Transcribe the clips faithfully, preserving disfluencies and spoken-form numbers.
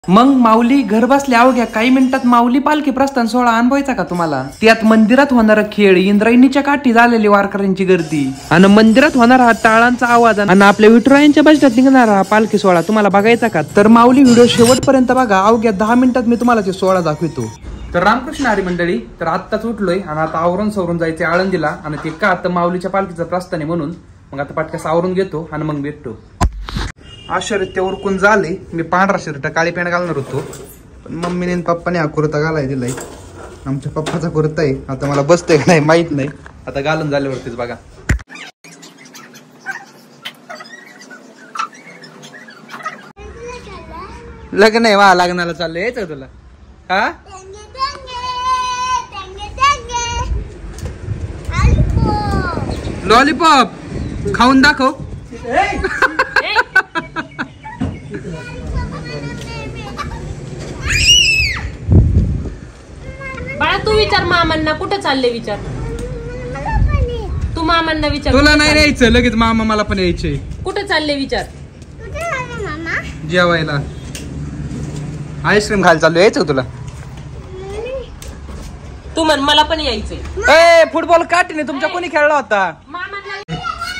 मग माऊली घर बसल्या अवघ्या काही मिनिटात माऊली पालखी प्रस्थान सोहळा अनुभवायचा का तुम्हाला? त्यात मंदिरात होणारा खेळ, इंद्रायणीच्या काठी झालेली वारकऱ्यांची गर्दी आणि मंदिरात होणारा हा टाळांचा आवाज आणि आपल्या विठुरायांच्या बजेटात निघणारा हा पालखी सोहळा तुम्हाला बघायचा का? तर माऊली व्हिडिओ शेवटपर्यंत बघा. अवघ्या दहा मिनिटात मी तुम्हाला ते सोहळा दाखवतो. तर रामकृष्ण हरी मंडळी, तर आत्ताच उठलोय आणि आता आवरून सवरून जायचे आळंदीला. आणि ते का आता माऊलीच्या पालखीचं प्रस्थान आहे म्हणून मग आता पटकन आवरून घेतो आणि मग भेटतो. आज शर्ट ते उरकून झाले. मी पांढरा शर्ट काळी पॅन्ट घालणार होतो, पण मम्मीने पप्पाने हा कुर्ता घालाय दिलाय. आमच्या पप्पाचा कुर्ता आहे. आता मला बसतंय का नाही माहित नाही, आता घालून झाल्यावरतीच बघा. लग्न आहे वा, लग्नाला चाललंय यायचं तुला? हा लॉलीपॉप खाऊन दाखव. बाळा तू विचार मामांना कुठे चालले, विचार तू मामांना विचार. तुला नाही यायचं लगेच, मामा मला पण यायचंय. कुठे चालले विचार. जेवायला आईस्क्रीम खायला चाललो, यायचं तुला? तू म्हण मला पण यायचंय. ए फुटबॉल काठीने तुमच्या कोणी खेळला होता? मामांना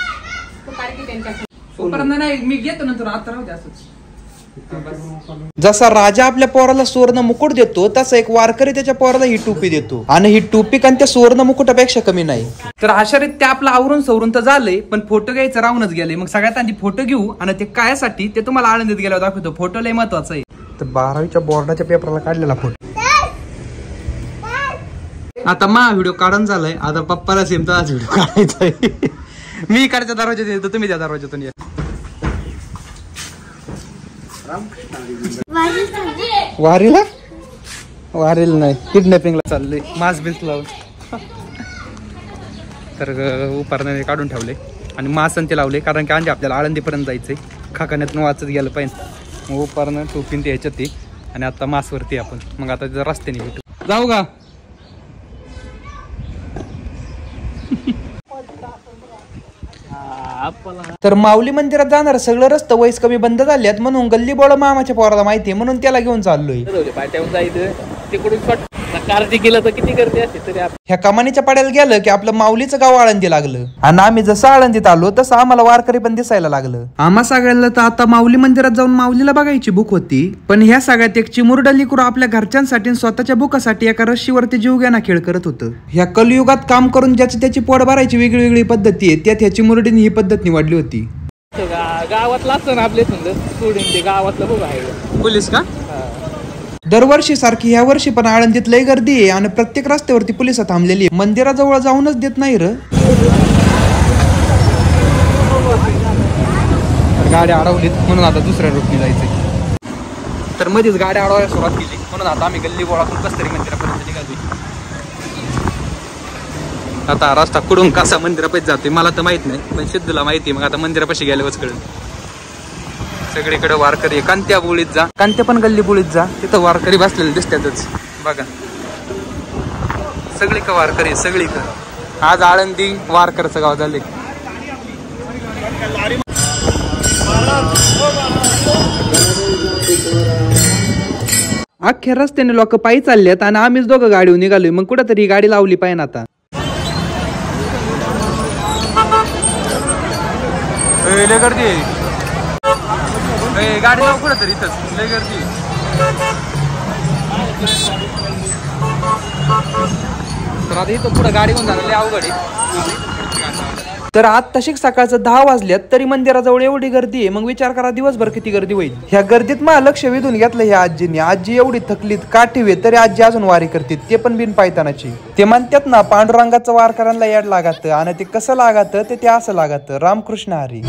नाही, मी घेतो नंतर, आता राहू दे असंच. जसा राजा आपल्या पोराला सुवर्ण मुकुट देतो, तसा एक वारकरी त्याच्या पोराला ही टोपी देतो. आणि ही टोपी कारण त्या सुवर्ण मुकुटापेक्षा कमी नाही. तर अशा रीत आपलं आवरून सवरून तर झालंय, पण फोटो घ्यायचं राहूनच गेले. मग सगळ्यात आधी फोटो घेऊ आणि ते कायसाठी ते तुम्हाला आनंदीत गेल्यावर दाखवतो. फोटो लय महत्वाचा आहे. तर बारावीच्या बोर्डाच्या पेपरला काढलेला फोटो. आता मा व्हिडिओ काढून झालाय, आता पप्पाला सेम तसाच व्हिडिओ काढायचा आहे. मी इकडच्या दरवाज्यात येतो, तुम्ही त्या दरवाज्यातून या. वारीला वारीला नाही, किडनॅपिंगला चाललंय मास्क बिल्स लावून. तर उपारने काढून ठेवले आणि मासन ते लावले, कारण की म्हणजे आपल्याला आळंदीपर्यंत जायचंय. खाकाण्यातून वाचत गेलं पाहिजे. मग उपारनं टोपीन ते ह्याच्यात ती आणि आता मासवरती आपण. मग आता तिथं रस्त्याने भेटू. जाऊ का? तर माऊली मंदिरात जाणार सगळं रस्ते वयस कमी बंद झाल्यात, म्हणून गल्ली बोळ मामाच्या पोराला माहितीये म्हणून त्याला घेऊन चाललोय. ह्या कमानीच्या पाड्याला गेलं की आपलं माऊलीचं गाव आळंदी लागलं. आणि आम्ही जसं आळंदीत आलो तसं आम्हाला वारकरी पण दिसायला लागलं. आम्हा सगळ्याला तर आता माऊली मंदिरात जाऊन माऊलीला बघायची भूक होती. पण ह्या सगळ्यात एक चिमुरडा लेकरू आपल्या घरच्यांसाठी स्वतःच्या भुकासाठी एका रस्सीवरती जीवघेणा खेळ करत होतं. ह्या कलियुगात काम करून ज्याची त्याची पोट भरायची वेगळी वेगळी पद्धती आहे, त्यात ह्या चिमुरडीने ही पद्धत निवडली होती. गावातला असतं ना आपले सोडून ते गावातलं बघ आहे पोलीस का? दरवर्षी सारखी ह्या वर्षी पण आळंदीत लय गर्दी आहे आणि प्रत्येक रस्त्यावरती पोलिस थांबलेली आहे. मंदिराजवळ जाऊनच देत नाही र. गाड्या अडवलीत म्हणून आता दुसऱ्या रूटने जायचंय. तर मध्येच गाड्या अडवायला सुरुवात केली म्हणून आता आम्ही गल्ली बोळातून कस तरी मंदिरापर्यंत निघालो. आता रस्ता कुठून कसा मंदिरापाशी जातोय मला तर माहित नाही, पण सिद्धूला माहिती. मग आता मंदिरापाशी गेल्यावरच कळेल. सगळीकडे वारकरी. कांत्या बोळीत जा, कांत्या पण गल्ली बोळीत जा, तिथं वारकरी बसलेले दिसतातच बघा. सगळी का वारकरी, सगळी का. आज आळंदी वारकरचं गाव झाले. अख्ख्या रस्त्याने लोक पायी चाललेत आणि आम्हीच दोघं गाडीवर निघालोय. मग कुठंतरी गाडी लावली पाहिजे आता. लय गर्दी आहे. गाडी लाव कुठं तरी, इथंच लय गर्दी. तर आता इथं पुढं गाडी घेऊन जाणार लय अवघड आहे. तर आज तशीच सकाळचं दहा वाजल्यात तरी मंदिराजवळ एवढी गर्दी आहे. मग विचार करा दिवसभर किती गर्दी होईल. ह्या गर्दीत मला लक्ष वेधून घेतलं ह्या आजीने. आजी एवढी थकलीत काठीवे तरी आजी अजून वारी करते, ते पण बिन पायतानाची. ते म्हणतात ना पांडुरंगाचं वारकऱ्यांना याड लागत आणि ते कसं लागत ते ते असं लागत. रामकृष्ण हरी.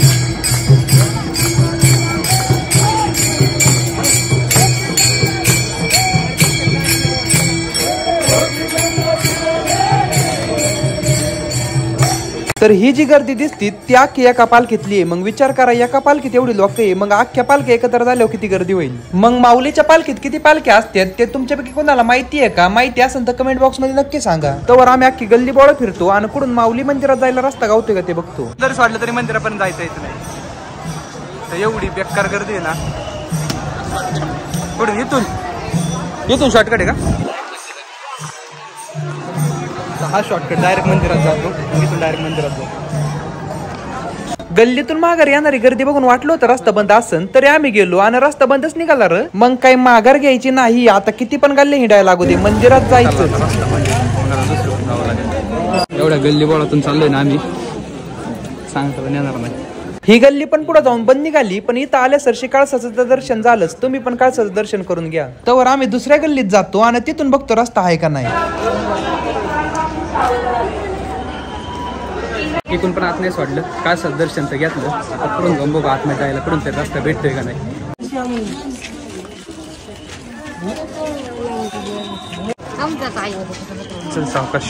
तर ही जी गर्दी दिसती ती अख्खी एका पालखीतली आहे. मग विचार करा एका पालखीत एवढी लोक आहे, मग अख्ख्या पालखी एकत्र झाल्यावर किती गर्दी होईल. मग माऊलीच्या पालखीत किती पालख्या असतात ते तुमच्यापैकी कोणाला माहिती आहे का? माहिती असेल तर कमेंट बॉक्स मध्ये नक्की सांगा. तर आम्ही अख्खी गल्ली बोळ फिरतो आणि कुठून माऊली मंदिरात जायला रस्ता गावतोय का ते बघतो. जरी वाटलं तरी मंदिरापर्यंत जायचं नाही. तर एवढी बेकार गर्दी आहे ना. कुठून इथून इथून शॉर्टकट आहे का? हा शॉर्टकट डायरेक्ट मंदिरात जातो, इथून डायरेक्ट मंदिरात जातो. गल्लीतून माघार येणारी गर्दी बघून वाटलं होतं रस्ता बंद असन, तरी आम्ही गेलो आणि रस्ता बंदच निघाला र. मग काही माघार घ्यायची नाही, आता किती पण गल्ली हिंडायला लागू दे, मंदिरात जायचं. एवढ्या गल्ली बोळातून चाललोय ना आम्ही, सांगता पण येणार नाही. ही गल्ली पण पुढे जाऊन बंद निघाली, पण इथं आल्या सरशी काळसाचं दर्शन झालंच. तुम्ही पण काळसाचं दर्शन करून घ्या. तर आम्ही दुसऱ्या गल्लीत जातो आणि तिथून बघतो रस्ता आहे का नाही. इथून पण आत नाही सोडलं, काळसाचं दर्शन तर घेतलं. आता पुढून जाऊन बघू आतमध्ये जायला, पुढून ते रस्ता भेटतोय का नाही. चल सावकाश.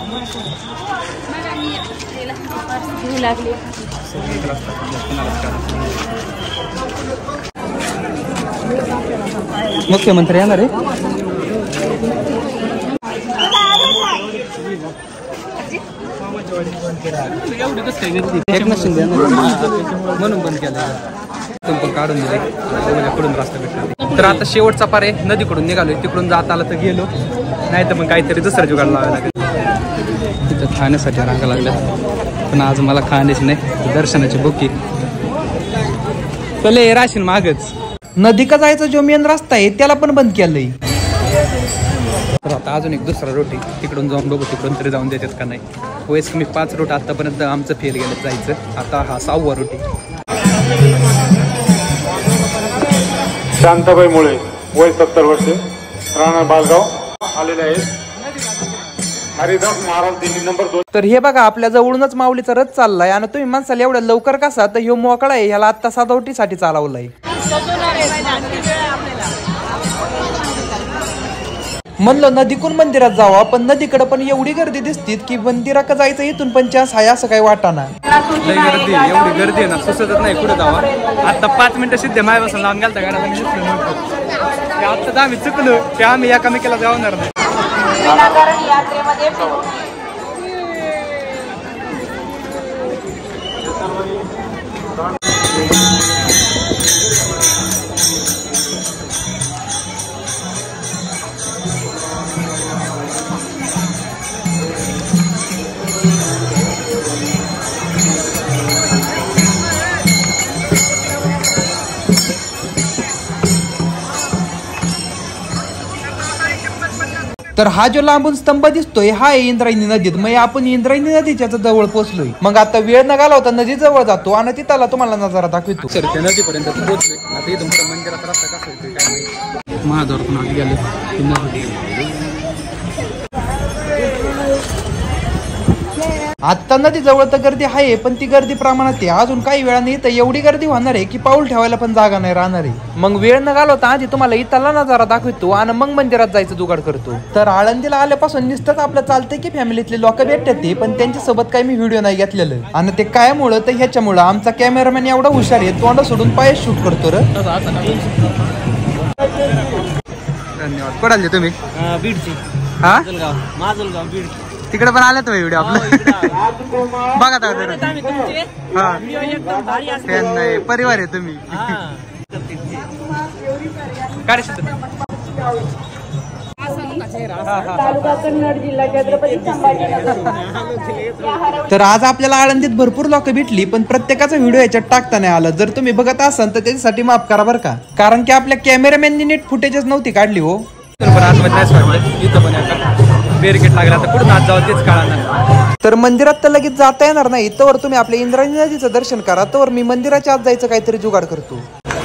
मुख्यमंत्री येणार आहे. म्हणून बंद केलं, पण काढून दिले. पुढून रस्ता भेटला. तर आता शेवटचा पार आहे, नदीकडून निघालोय. तिकडून जात आला तर गेलो, नाही तर मग काहीतरी दुसरं जुगाड लावायला लागेल. तिथं खाण्यासाठी रांगा लागल्या, पण आज मला खाण्याची नाही, दर्शनाची बुकी. चले राशीन मागच. नदी का जायचा जो मेन रस्ता आहे त्याला पण बंद केलंय. तर आता अजून एक दुसरा रोटी तिकडून जाऊन बघू, तिकडून तरी जाऊन देतात का नाही. वयस कमी पाच रोट आतापर्यंत आमचं फेल गेलं जायचं, आता हा सहावा रोटी. शांताबाई मुळे, वय सत्तर वर्षे, राहणार बालगाव, आलेले आहेत. हरिदास महाराज दिल्ली नंबर दोन. तर हे बघा, आपल्या जवळूनच माऊलीचा रथ चाललाय आणि तुम्ही माणसाला एवढ्या लवकर कसा, तर ह्यो मोकळा आहे, ह्याला आता सजावटीसाठी चालवलाय. म्हणलं नदीकून मंदिरात जावा, पण नदीकडे पण एवढी गर्दी दिसती की मंदिरात जायचं इथून पण चान्स आहे असं काही वाटाना. लय गर्दी, एवढी गर्दी आहे ना, सुचतच नाही कुठे जावा. आता पाच मिनिटं सिद्ध माय बसून लावून गेलता गाड्या. आता आम्ही चुकलो की आम्ही एकामेकीला जाणार नाही. तर हा जो लांबून स्तंभ दिसतोय हा आहे इंद्रायणी नदीत. मग आपण इंद्रायणी नदीच्या जवळ पोहोचलोय. मग आता वेळ न घालवता नदी जवळ जातो आणि तिथला तुम्हाला नजारा दाखवतो. सर त्या नदीपर्यंत पोहोचलोय. आता इथून पुढे मंदिराचा रस्ता कसा होतोय काय माहिती. महाद्वारातून आत गेले. आता नदी जवळ तर गर्दी आहे, पण ती गर्दी प्रमाणात आहे. अजून काही वेळाने इथं एवढी गर्दी होणार आहे की पाऊल ठेवायला पण जागा नाही राहणार आहे. मग वेळ न घालवता आधी तुम्हाला इथला नजारा दाखवतो आणि मग मंदिरात जायचं जुगाड करतो. तर आळंदीला आल्यापासून नुसतंच आपलं चालतंय की फॅमिलीतले लोक भेटतात ते, पण त्यांच्या सोबत काही मी व्हिडिओ नाही घेतलेलं. आणि ते काय मुळे तर ह्याच्यामुळं आमचा कॅमेरामॅन एवढा हुशार आहे, तोंड सोडून पाय शूट करतो र. धन्यवाद. पडाले तुम्ही बीडची, हा माजलगाव बीड. तिकडे पण आले तुम्ही व्हिडिओ आपला बघा. नाही परिवार आहे तुम्ही. काय तर आज आपल्याला आळंदीत भरपूर लोक भेटली, पण प्रत्येकाचा व्हिडिओ याच्यात टाकता नाही आला. जर तुम्ही बघत असाल तर त्याच्यासाठी माफ करा बरं का, कारण की आपल्या कॅमेरामॅननी नीट फुटेजच नव्हती काढली हो. बेरिकेट लागला तर कुठून आज जाऊ तेच कळणार. तर मंदिरात तर लगेच जाता येणार नाही, तर तुम्ही आपल्या इंद्रायणी नदीचं दर्शन करा. तर मी मंदिराच्या आत जायचं काहीतरी जुगाड करतो.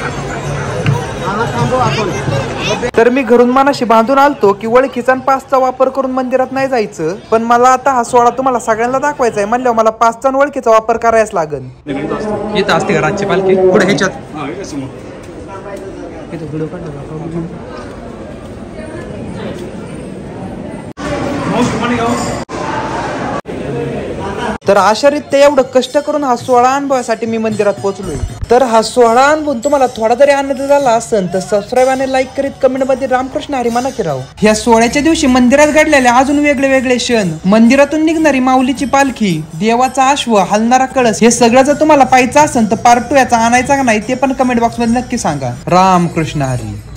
तर मी घरून मनाशी बांधून आलतो की वळखीचा पासचा वापर करून मंदिरात नाही जायचं, पण मला आता हा सोहळा तुम्हाला सगळ्यांना दाखवायचा आहे म्हणल्यावर मला पासचा आणि वळखीचा वापर करायच लागेल. इथं असते का रातची पालखी पुढे ह्याच्यात. तर अशा रीत एवढं कष्ट करून हा सोहळा अनुभवासाठी मी मंदिरात पोहोचलोय. तर हा सोहळा अनुभवून तुम्हाला थोडा जरी आनंद झाला असेल तर सबस्क्राईब आणि लाईक करीत कमेंट मध्ये रामकृष्ण हरी म्हणा की राव. ह्या सोहळ्याच्या दिवशी मंदिरात घडलेले अजून वेगळे वेगळे क्षण, मंदिरातून निघणारी माऊलीची पालखी, देवाचा अश्व, हलणारा कळस, हे सगळं जर तुम्हाला पाहायचं असेल तर पार्ट टू याचा आणायचा का नाही ते पण कमेंट बॉक्स मध्ये नक्की सांगा. रामकृष्ण हरी.